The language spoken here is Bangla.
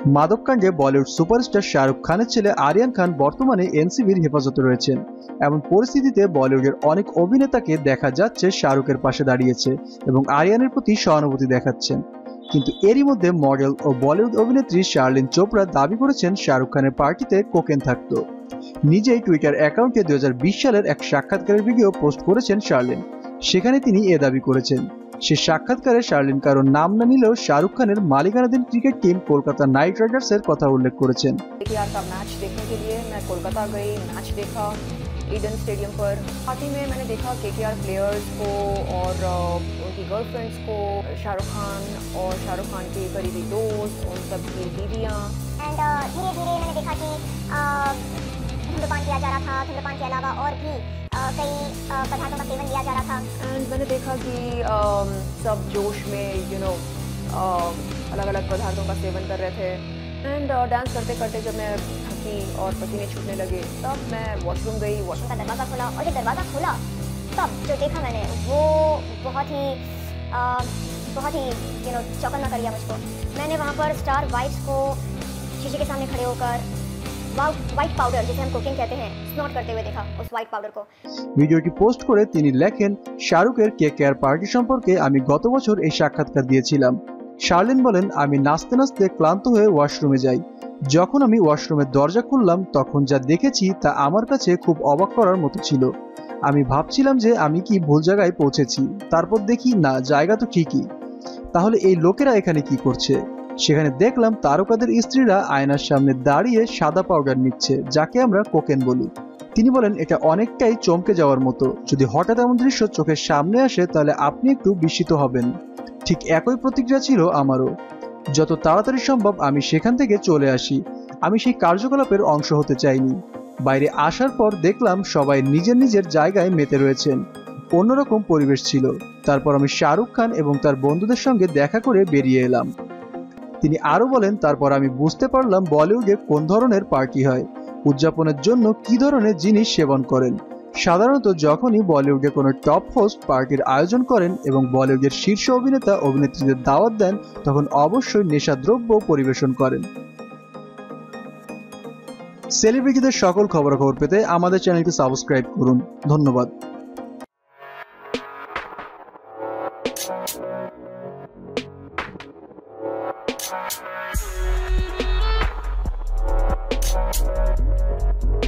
মাদককাণ্ডে বলিউড সুপারস্টার শাহরুখ খানের ছেলে আরিয়ান খান বর্তমানে এনসিবির হেফাজতে রয়েছেন। এমন পরিস্থিতিতে বলিউডের অনেক অভিনেতাকে দেখা যাচ্ছে শাহরুখের পাশে দাঁড়িয়েছে এবং আরিয়ানের প্রতি সহানুভূতি দেখাচ্ছেন। কিন্তু এরই মধ্যে মডেল ও বলিউড অভিনেত্রী শার্লিন চোপড়া দাবি করেছেন শাহরুখ খানের পার্টিতে কোকেন থাকত। নিজেই টুইটার অ্যাকাউন্টে 2020 সালের এক সাক্ষাৎকারের ভিডিও পোস্ট করেছেন শার্লিন। সেখানে তিনি এ দাবি করেছেন। সে সাক্ষাৎকারে শার্লিন কারোর নাম না নিলেও শাহরুখ খানের মালিকানাধীন ক্রিকেট টিম কলকাতা নাইট রাইডার্সের কথা উল্লেখ করেছেন। केकेआर का मैच देखने के लिए मैं कोलकाता गई, मैच देखा ईडन स्टेडियम पर। पार्टी में मैंने देखा केकेआर प्लेयर्स को और उनकी गर्लफ्रेंड्स को, शाहरुख खान और शाहरुख खान के करीबी दोस्त, उन सब की बीवियाँ। एंड धीरे धीरे मैंने देखा कि धूम्रपान किया जा रहा था। धूम्रपान के अलावा और भी कई पदार्थों का सेवन किया जा रहा था। एंड मैंने देखा कि सब जोश में अलग अलग पदार्थों का सेवन कर रहे थे। एंड डांस करते करते जब मैं थकी और पसीने छूटने लगे तब मैं वॉशरूम गई। वॉशरूम का दरवाज़ा खोला और जब दरवाज़ा खोला तब जो देखा मैंने वो बहुत ही चौकन्ना कर दिया मुझको। मैंने वहाँ पर स्टार वाइट्स को शीशे के सामने खड़े होकर व्हाइट पाउडर, जिसे हम कोकेन कहते हैं, स्नॉट करते हुए देखा उस व्हाइट पाउडर को। ভিডিওটি পোস্ট করে তিনি লেখেন, শাহরুখের কেকেআর পার্টি সম্পর্কে আমি গত বছর এই সাক্ষাৎকার দিয়েছিলাম। শার্লিন বলেন, আমি নাচতে নাচতে ক্লান্ত হয়ে ওয়াশরুমে যাই। যখন আমি ওয়াশরুমের দরজা খুললাম তখন যা দেখেছি তা আমার কাছে খুব অবাক করার মতো ছিল। আমি ভাবছিলাম যে আমি কি ভুল জায়গায় পৌঁছেছি। তারপর দেখি না, জায়গা তো ঠিকই। তাহলে এই লোকেরা এখানে কি করছে? সেখানে দেখলাম তারকাদের স্ত্রীরা আয়নার সামনে দাঁড়িয়ে সাদা পাউডার নিচ্ছে, যাকে আমরা কোকেন বলি। তিনি বলেন, এটা অনেকটাই চমকে যাওয়ার মতো। যদি হঠাৎ এমন দৃশ্য চোখের সামনে আসে তাহলে আপনি একটু বিস্মিত হবেন। ঠিক একই প্রতিক্রিয়া ছিল আমারও। যত তাড়াতাড়ি সম্ভব আমি সেখান থেকে চলে আসি। আমি সেই কার্যকলাপের অংশ হতে চাইনি। বাইরে আসার পর দেখলাম সবাই নিজের নিজের জায়গায় মেতে রয়েছেন। অন্যরকম পরিবেশ ছিল। তারপর আমি শাহরুখ খান এবং তার বন্ধুদের সঙ্গে দেখা করে বেরিয়ে এলাম। তিনি আরও বলেন, তারপর আমি বুঝতে পারলাম বলিউডে কোন ধরনের পার্টি হয়, উদযাপনের জন্য কি ধরনের জিনিস সেবন করেন। সাধারণত যখনই বলিউডে কোনো টপ হোস্ট পার্টির আয়োজন করেন এবং বলিউডের শীর্ষ অভিনেতা অভিনেত্রীদের দাওয়াত দেন, তখন অবশ্যই নেশাদ্রব্য পরিবেশন করেন। সেলিব্রিটিদের সকল খবরাখবর পেতে আমাদের চ্যানেলটি সাবস্ক্রাইব করুন। ধন্যবাদ।